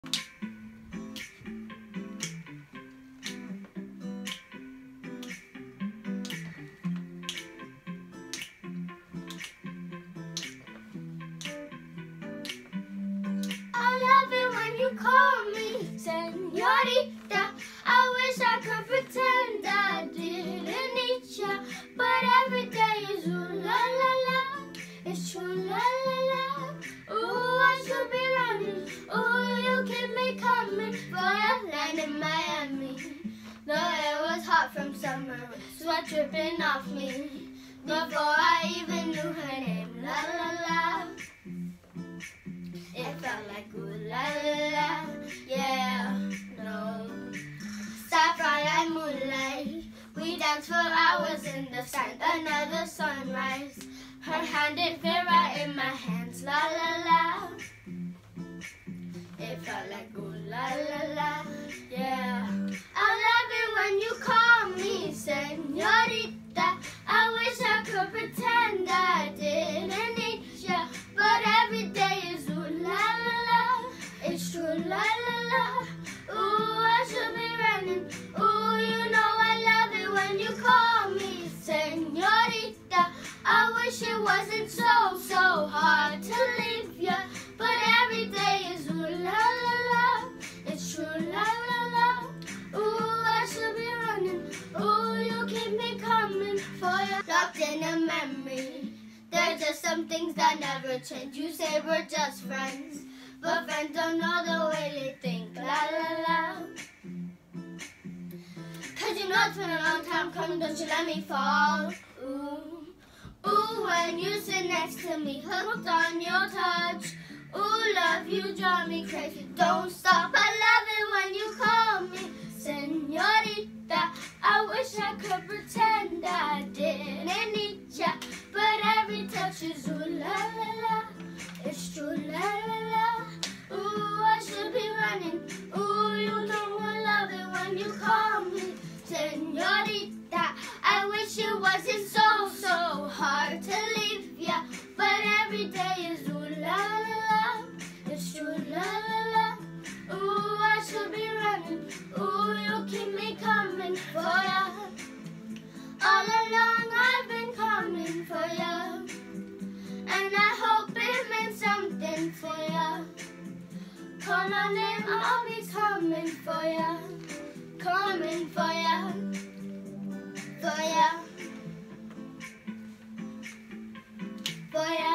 love it when you call me señorita. I wish I could pretend I didn't need ya, but every day is ooh la la la. It's true la la la. Ooh, I should be running. Ooh, you keep me coming for your land in Miami. The air was hot from summer, sweat dripping off me before I even knew her name. La la la. It felt like ooh la la la, yeah, no. Saffron and moonlight, we danced for hours in the sand, another sunrise. Her hand, it fit right in my hands, la la la. It felt like ooh la la la, yeah. I love it when you call me señorita. I wish I could pretend I didn't need ya, but every day is it's true, la la la. Ooh, I should be running. Ooh, you know I love it when you call me señorita. I wish it wasn't so hard to leave ya, but every day is ooh la la la. It's true, la la la. Ooh, I should be running. Ooh, you keep me coming for ya. Locked in a memory. There's just some things that never change. You say we're just friends, but friends don't know the way they think, la la la. Cause you know it's been a long time coming, don't you let me fall. Ooh, ooh, when you sit next to me, hooked on your touch. Ooh, love, you drive me crazy, don't stop. I love it when you call me señorita. I wish I could pretend I didn't need ya, but every touch is ooh la la la. It's true, la la la. Ooh, I should be running. Ooh, you know I love it when you call me señorita. I wish it wasn't so hard to leave ya, but every day is ooh la la la. It's true, la la la. Ooh, I should be running. Ooh, you keep me coming for ya. All along I've been coming for ya, and I hope it meant something for ya. Call my name, I'll be coming for ya, coming for ya, for ya, for ya.